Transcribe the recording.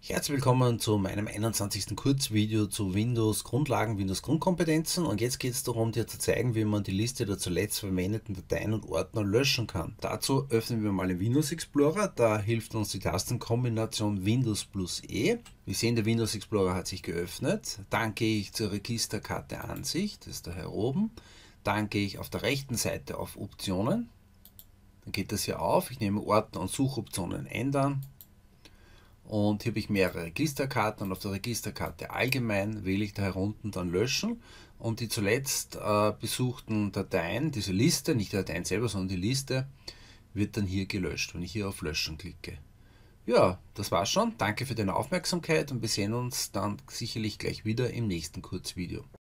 Herzlich willkommen zu meinem 21. Kurzvideo zu Windows Grundlagen, Windows Grundkompetenzen, und jetzt geht es darum, dir zu zeigen, wie man die Liste der zuletzt verwendeten Dateien und Ordner löschen kann. Dazu öffnen wir mal den Windows Explorer, da hilft uns die Tastenkombination Windows plus E. Wir sehen, der Windows Explorer hat sich geöffnet. Dann gehe ich zur Registerkarte Ansicht, das ist da hier oben. Dann gehe ich auf der rechten Seite auf Optionen. Dann geht das hier auf, ich nehme Ordner und Suchoptionen ändern. Und hier habe ich mehrere Registerkarten und auf der Registerkarte allgemein wähle ich da herunten dann löschen, und die zuletzt besuchten Dateien, diese Liste, nicht die Dateien selber, sondern die Liste, wird dann hier gelöscht, wenn ich hier auf Löschen klicke. Ja, das war's schon. Danke für deine Aufmerksamkeit und wir sehen uns dann sicherlich gleich wieder im nächsten Kurzvideo.